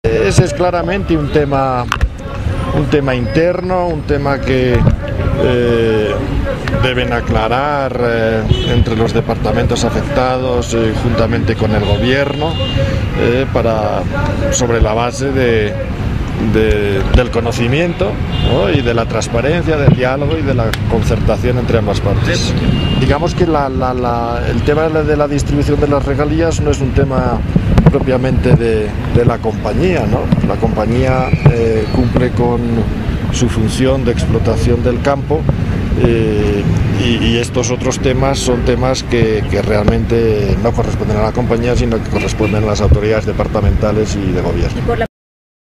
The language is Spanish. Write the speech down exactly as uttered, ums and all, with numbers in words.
Ese es claramente un tema, un tema interno, un tema que eh, deben aclarar eh, entre los departamentos afectados, eh, juntamente con el gobierno, eh, para, sobre la base de, de, del conocimiento, ¿no? Y de la transparencia, del diálogo y de la concertación entre ambas partes. Digamos que la, la, la, el tema de la distribución de las regalías no es un tema propiamente de, de la compañía, ¿no? La compañía eh, cumple con su función de explotación del campo eh, y, y estos otros temas son temas que, que realmente no corresponden a la compañía, sino que corresponden a las autoridades departamentales y de gobierno.